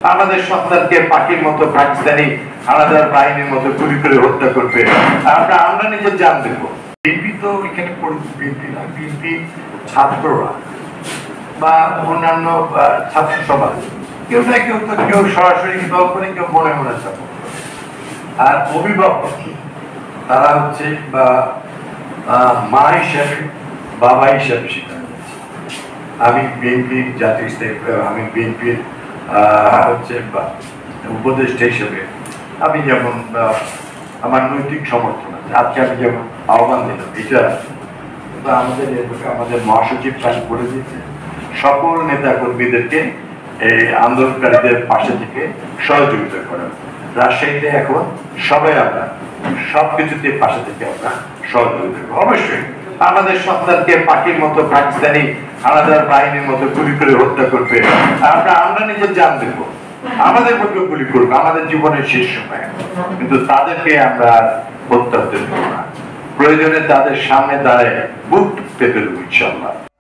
আমাদের সন্তানকে পাখির মতো পাকিস্তানি হানাদার বাহিনীর মতো গুলি করে হত্যা করবে, আমরা নিজের জান দেব। বিএনপি তো এখানে বিএনপি না, বিএনপি ছাত্ররা বা অন্যান্য ছাত্র সমাজ কেউ না কেউ তো কেউ সরাসরি দল করে, কেউ মনে মনে সাপোর্ট করে। আর অভিভাবক তারা হচ্ছে বা মা হিসাবে বাবা হিসাবে সেখানে যাচ্ছে। আমি বিএনপির জাতীয় স্থায়ী, আমি বিএনপির হচ্ছে উপদেষ্টা হিসেবে আমি যেমন আমার নৈতিক সমর্থন আছে। আজকে আমি যেমন আহ্বান দিলাম, এটা আমাদের মহাসচিব প্ল্যান করে দিয়েছে সকল নেতা কর্মীদেরকে এই আন্দোলনকারীদের পাশে থেকে সহযোগিতা করার। রাজশাহীতে এখন সবাই আমরা সবকিছুতে পাশে থেকে আমরা সহযোগিতা করব। অবশ্যই আমাদের সন্তানকে পাখির মতো পাকিস্তানি হানাদার বাহিনীর মতো গুলি করে হত্যা করবে, আমরা নিজের জান দেব। আমাদের পক্ষে গুলি করবে আমাদের জীবনের শেষ সময়, কিন্তু তাদেরকে আমরা হত্যা দেব না। প্রয়োজনে তাদের সামনে দাঁড়ায় বুক পেতে দেবো ইনশাল্লাহ।